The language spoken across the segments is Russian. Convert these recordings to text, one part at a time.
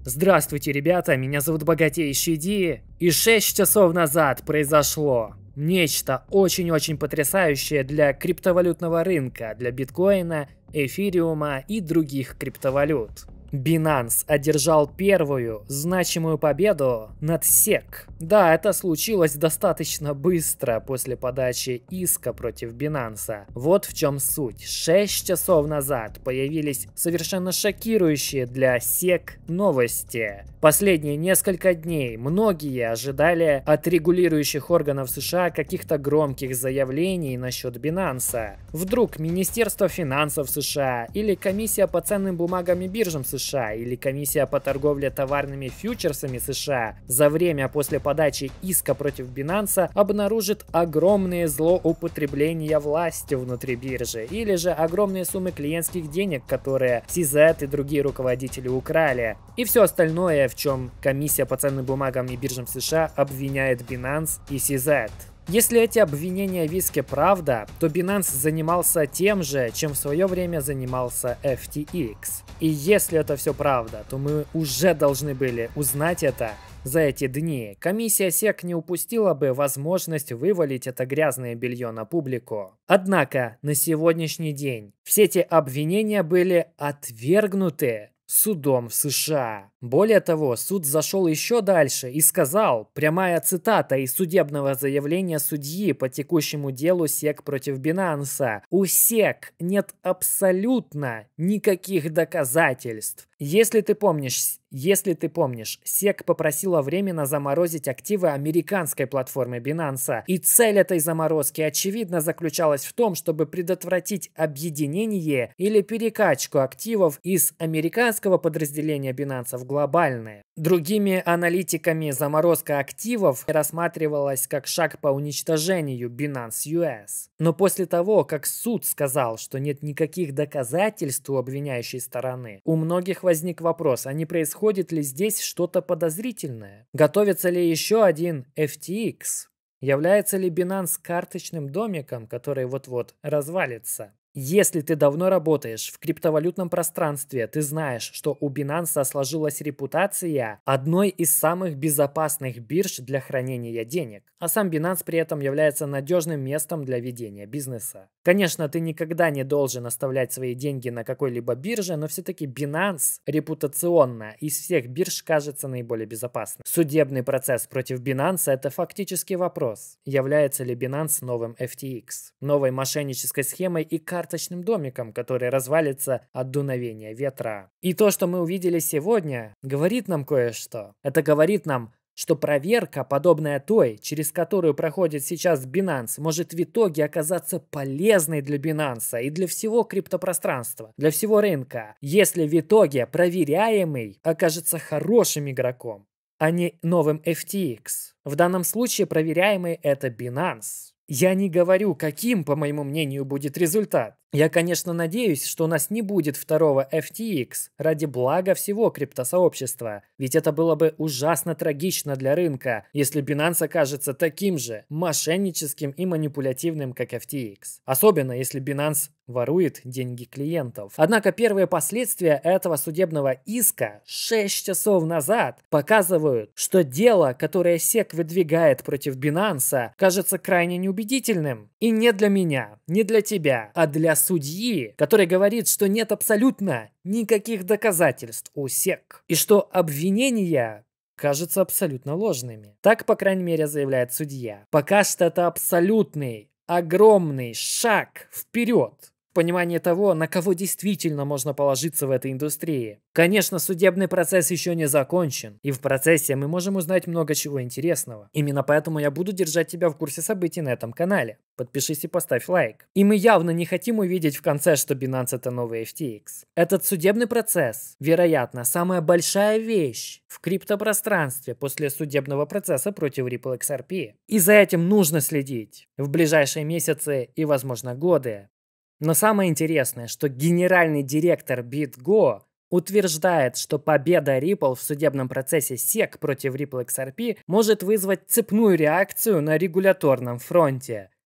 Здравствуйте, ребята, меня зовут Богатейший Ди, и 6 часов назад произошло нечто очень-очень потрясающее для криптовалютного рынка, для биткоина, эфириума и других криптовалют. Binance одержал первую значимую победу над SEC. Да, это случилось достаточно быстро после подачи иска против Binance. Вот в чем суть. 6 часов назад появились совершенно шокирующие для SEC новости. Последние несколько дней многие ожидали от регулирующих органов США каких-то громких заявлений насчет Binance. Вдруг Министерство финансов США или Комиссия по ценным бумагам и биржам США или Комиссия по торговле товарными фьючерсами США за время после подачи иска против Binance обнаружит огромные злоупотребления властью внутри биржи или же огромные суммы клиентских денег, которые CZ и другие руководители украли. И все остальное, в чем Комиссия по ценным бумагам и биржам США обвиняет Binance и CZ. Если эти обвинения в иске правда, то Binance занимался тем же, чем в свое время занимался FTX. И если это все правда, то мы уже должны были узнать это за эти дни. Комиссия SEC не упустила бы возможность вывалить это грязное белье на публику. Однако на сегодняшний день все эти обвинения были отвергнуты судом в США. Более того, суд зашел еще дальше и сказал, прямая цитата из судебного заявления судьи по текущему делу SEC против Binance: у SEC нет абсолютно никаких доказательств. Если ты помнишь, SEC попросила временно заморозить активы американской платформы Binance, и цель этой заморозки очевидно заключалась в том, чтобы предотвратить объединение или перекачку активов из американского подразделения Binance в глобальное. Другими аналитиками заморозка активов рассматривалась как шаг по уничтожению Binance US. Но после того, как суд сказал, что нет никаких доказательств у обвиняющей стороны, у многих возник вопрос, а не происходит ли здесь что-то подозрительное? Готовится ли еще один FTX? Является ли Binance карточным домиком, который вот-вот развалится? Если ты давно работаешь в криптовалютном пространстве, ты знаешь, что у Binance сложилась репутация одной из самых безопасных бирж для хранения денег, а сам Binance при этом является надежным местом для ведения бизнеса. Конечно, ты никогда не должен оставлять свои деньги на какой-либо бирже, но все-таки Binance репутационно из всех бирж кажется наиболее безопасным. Судебный процесс против Binance – это фактически вопрос, является ли Binance новым FTX, новой мошеннической схемой и карточным домиком, который развалится от дуновения ветра. И то, что мы увидели сегодня, говорит нам кое-что. Это говорит нам, что проверка, подобная той, через которую проходит сейчас Binance, может в итоге оказаться полезной для Binance и для всего криптопространства, для всего рынка, если в итоге проверяемый окажется хорошим игроком, а не новым FTX. В данном случае проверяемый — это Binance. Я не говорю, каким, по моему мнению, будет результат. Я, конечно, надеюсь, что у нас не будет второго FTX ради блага всего криптосообщества, ведь это было бы ужасно трагично для рынка, если Binance окажется таким же мошенническим и манипулятивным, как FTX. Особенно, если Binance ворует деньги клиентов. Однако первые последствия этого судебного иска 6 часов назад показывают, что дело, которое SEC выдвигает против Binance, кажется крайне неубедительным. И не для меня, не для тебя, а для судьи, который говорит, что нет абсолютно никаких доказательств у SEC. И что обвинения кажутся абсолютно ложными. Так, по крайней мере, заявляет судья. Пока что это абсолютный, огромный шаг вперед в понимании того, на кого действительно можно положиться в этой индустрии. Конечно, судебный процесс еще не закончен, и в процессе мы можем узнать много чего интересного. Именно поэтому я буду держать тебя в курсе событий на этом канале. Подпишись и поставь лайк. И мы явно не хотим увидеть в конце, что Binance — это новый FTX. Этот судебный процесс, вероятно, самая большая вещь в криптопространстве после судебного процесса против Ripple XRP. И за этим нужно следить в ближайшие месяцы и, возможно, годы. Но самое интересное, что генеральный директор BitGo утверждает, что победа Ripple в судебном процессе SEC против Ripple XRP может вызвать цепную реакцию на регуляторном фронте.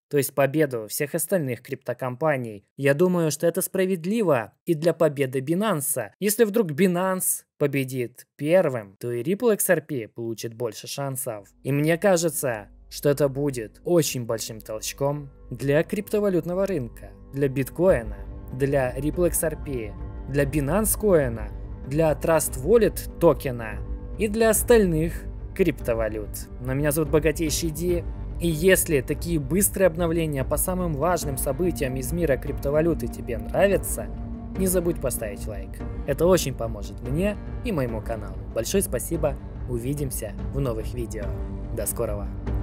то есть победу всех остальных криптокомпаний. Я думаю, что это справедливо и для победы Binance. Если вдруг Binance победит первым, то и Ripple XRP получит больше шансов. И мне кажется, что это будет очень большим толчком для криптовалютного рынка, для биткоина, для Ripple XRP, для Binance коина, для Trust Wallet токена и для остальных криптовалют. Но меня зовут Богатейший Ди, и если такие быстрые обновления по самым важным событиям из мира криптовалюты тебе нравятся, не забудь поставить лайк. Это очень поможет мне и моему каналу. Большое спасибо, увидимся в новых видео. До скорого!